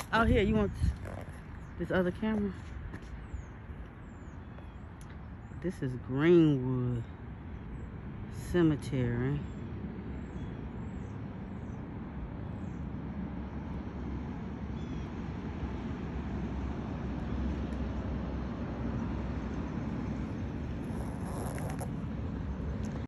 Oh, here, you want this other camera? This is Greenwood Cemetery